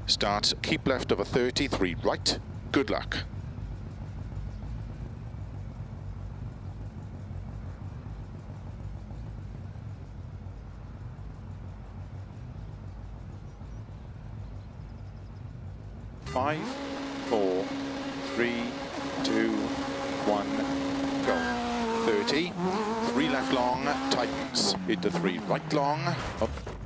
Start, keep left over 30, 3 right. Good luck. Five, 4, 3, 2, 1, go. 30, 3 left long, tightens. Into 3 right long. Up.